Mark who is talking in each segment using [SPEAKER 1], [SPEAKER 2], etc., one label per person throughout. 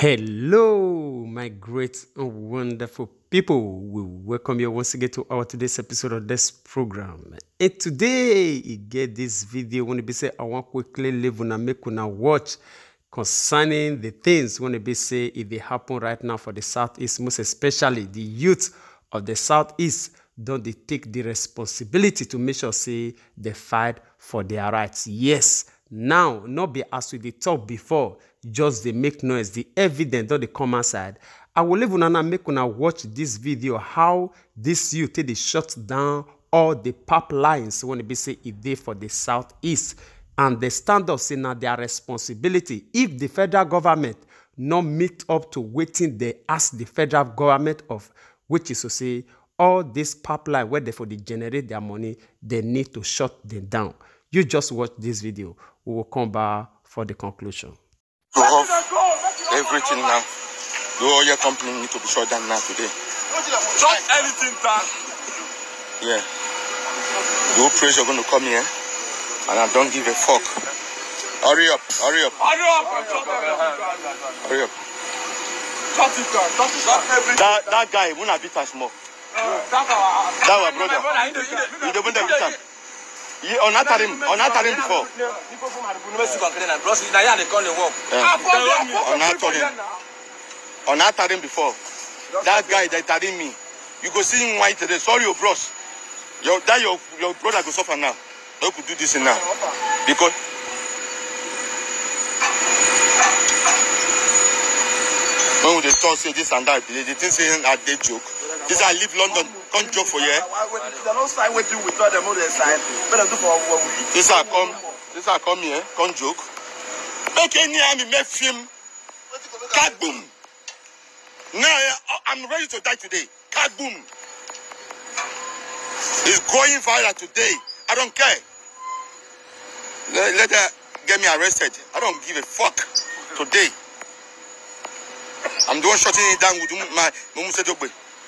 [SPEAKER 1] Hello, my great and wonderful people. We welcome you once again to our today's episode of this program. And today, you get this video. When be say, I want quickly leave and make una watch concerning the things when be say if they happen right now for the Southeast, most especially the youth of the Southeast. Don't they take the responsibility to make sure say they fight for their rights? Yes. Now, not be as we they talk before, just they make noise, the evidence don't they come outside. I will leave una make una watch this video how this youth they shut down all the pipelines when they be say if they for the Southeast, and they stand up say now their responsibility. If the federal government not meet up to waiting, they ask the federal government of, which is to say all this pipeline where they for they generate their money, they need to shut them down. You just watch this video. We will come back for the conclusion.
[SPEAKER 2] To off everything now. The oil company need to be shut down now today.
[SPEAKER 3] Shut anything down.
[SPEAKER 2] Yeah. The whole pressure going to come here, and I don't give a fuck. Hurry up, hurry up.
[SPEAKER 3] Hurry up.
[SPEAKER 2] Hurry up.
[SPEAKER 3] Shut it down. Shut everything.
[SPEAKER 2] That guy won't beat us more. That our brother. You don't beat him. On not him before. On not him before. That guy that telling me, you go see him white today. Sorry, your bros. Your brother go suffer now. You could do this now because. When they talk say this and that, they think saying that they joke. This I leave London, can't joke for you.
[SPEAKER 3] They don't side with you with all them other side. Better do for what we.
[SPEAKER 2] This I come here, can't joke. Make any army make film. Kaboom. Now I'm ready to die today. Kaboom. It's going viral today. I don't care. Let her get me arrested. I don't give a fuck today. I'm the one shutting it down with my Mumu.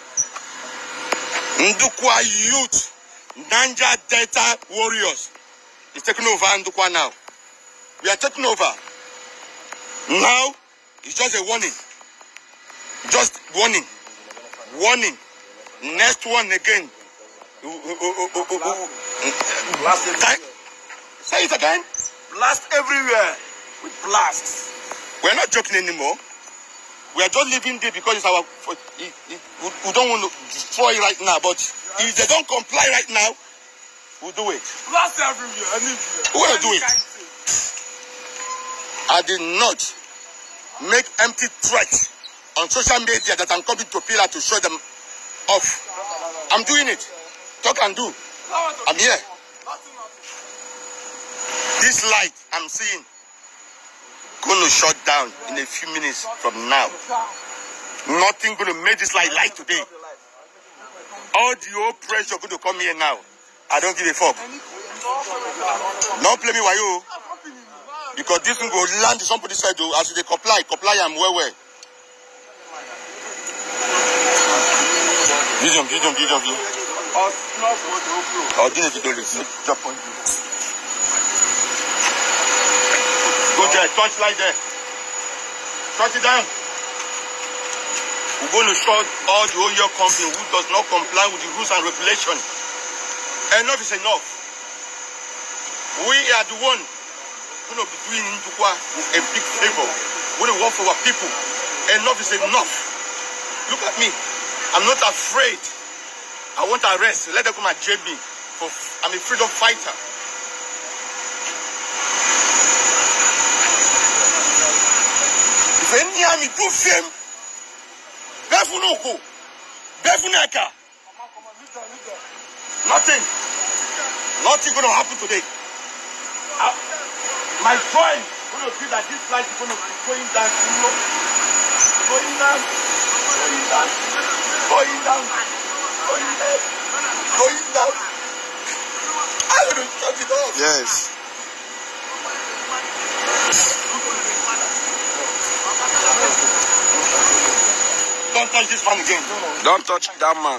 [SPEAKER 2] Ndukwa youth, Niger Delta warriors is taking over Ndukwa now. We are taking over. Now, it's just a warning. Just warning. Warning. Next one again.
[SPEAKER 3] Blast it.
[SPEAKER 2] Say it again.
[SPEAKER 3] Blast everywhere with blasts.
[SPEAKER 2] We're not joking anymore. We are just living there because it's our. We don't want to destroy right now, but if they don't comply right now, we'll do it.
[SPEAKER 3] Blast everywhere.
[SPEAKER 2] Who will do it? I did not make empty threats on social media that I'm coming to Pillar to show them off. I'm doing it. Talk and do. I'm here. This light I'm seeing going to shut down in a few minutes from now. Nothing going to make this light today. All the old pressure going to come here now. I don't give a fuck. Don't play me while you. Because this thing will land to somebody's side as they comply I'm well. Vision. I'll do it. Jump on you. Go there, touch like there. Touch it down. We're going to shut all the oil company who does not comply with the rules and regulations. Enough is enough. We are the one who are doing Ndukwa a big favor. We want to work for our people. Enough is enough. Look at me. I'm not afraid. I want arrest. Let them come and jail me. I'm a freedom fighter. Any army do fame. Befunoko. Befuneka. Nothing going to happen today. My point going to be that this flight is going to be going down. Going down. I'm going to shut it off. Yes. Don't touch this man again.
[SPEAKER 3] Don't touch that man.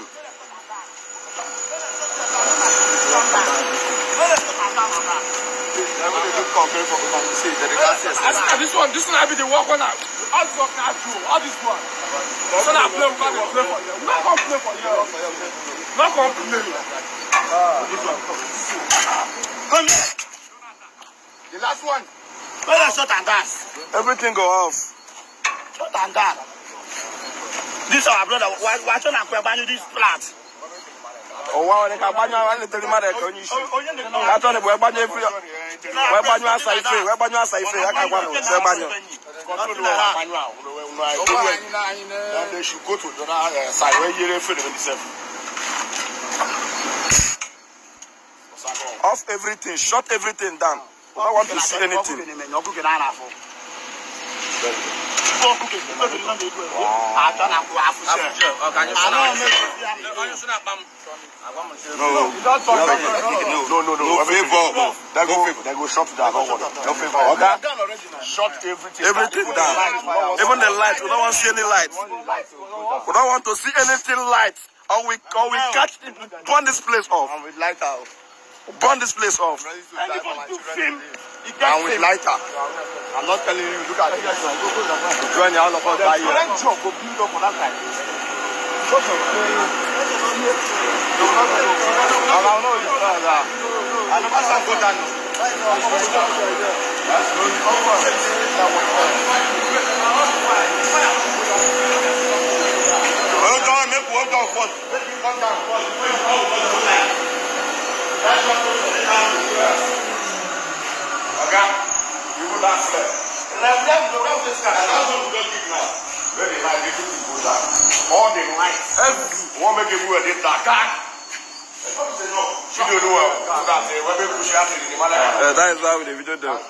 [SPEAKER 3] This one I be the walk on out. All this one can't do. All this one. So now play for you. Not come play for you. Not come play. This one. Come here. The last one. Where is shot and gas?
[SPEAKER 2] Everything go off.
[SPEAKER 3] Shot and gas. This our brother. Why don't I buy this flat?
[SPEAKER 2] Oh wow, they can buy you one little matter. Can you see? I thought they were buying every. Where buy you a side free? Where buy you a side free? I can't buy you. Where buy you? They should go to the other side where you're free. Off everything, shut everything down. I don't want to see anything. No favor. They go shut down. No favor. Okay? Shut everything down. Even the lights. We don't want to see any lights. We don't want to see anything light. Or we catch it, burn this place off. And with lighter. Burn this place off. And with lighter. I'm not telling you, look at it. Join all of us by here. Job will build up for that time. Because of I don't know this brother. I never saw go down. Hold on, make one down first. Make it one down first. Okay, you go down there. All the lights. One make it go a dark. That is why we video them.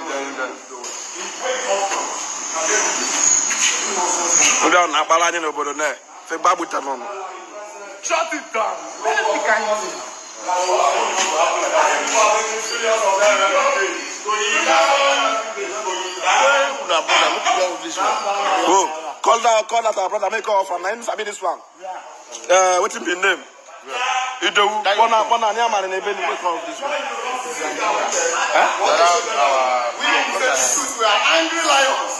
[SPEAKER 2] We don't have balance in the net. Say babu tanon. Shut it down. Oh, call that our brother, make off and I sabi this one. What's his name? You do Bona Nyaman and Ebony make off this one. We are angry lions.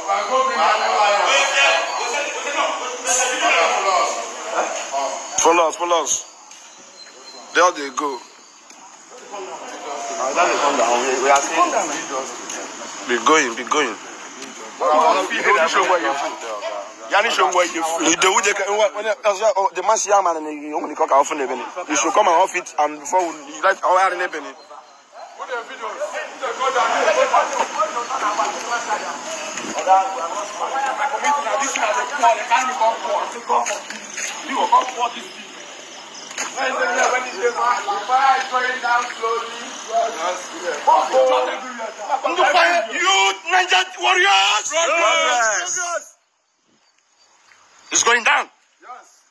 [SPEAKER 2] Follow us. There they go. Be going. The mass yaman and you only cock off in the Benny. You should come and off it and before you like our in Ebony. You Niger warriors! It's going down. Yes.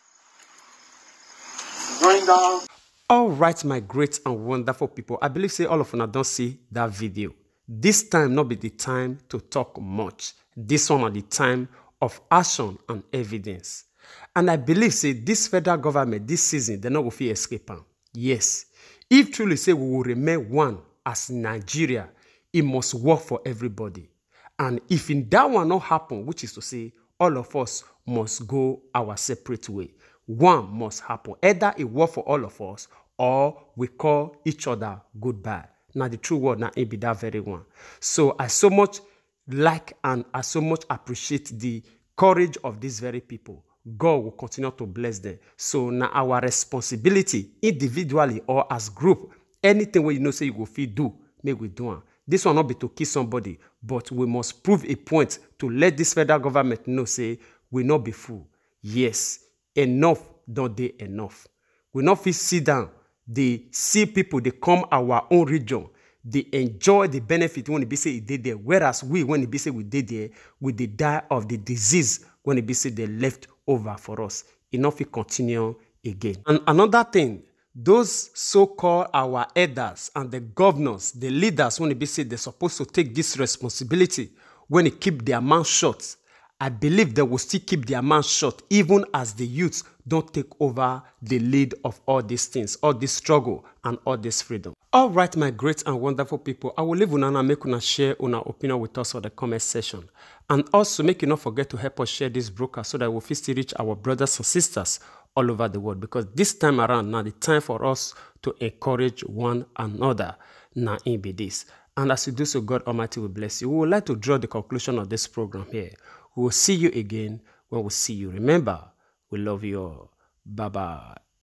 [SPEAKER 2] Going down.
[SPEAKER 1] All right, my great and wonderful people. I believe say all of you don't see that video. This time not be the time to talk much. This one are the time of action and evidence. And I believe say this federal government this season they not go fit escape am. Yes, if truly say we will remain one as Nigeria, it must work for everybody. And if in that one not happen, which is to say all of us must go our separate way. One must happen. Either it work for all of us or we call each other goodbye. Now the true word now it be that very one. So I so much like and I so much appreciate the courage of these very people. God will continue to bless them. So now our responsibility, individually or as group, anything where you know say you go fit do, make we do it. This will not be to kill somebody, but we must prove a point to let this federal government know say we not be fool. Yes, enough don't they enough. We not fit sit down. They see people, they come our own region. They enjoy the benefit when it be say it did there. Whereas we, when it be say we did there, we did die of the disease when it be say they left over for us. Enough it continue again. And another thing, those so-called our elders and the governors, the leaders, when it be say they're supposed to take this responsibility, when they keep their mouth shut, I believe they will still keep their mouth shut, even as the youths don't take over the lead of all these things, all this struggle and all this freedom. All right, my great and wonderful people, I will leave una and make una share una opinion with us for the comment section. And also make you not forget to help us share this broadcast so that we'll still reach our brothers and sisters all over the world. Because this time around, now the time for us to encourage one another. Now in be this. And as you do so, God Almighty will bless you. We would like to draw the conclusion of this program here. We will see you again when we see you. Remember, we love you all. Bye-bye.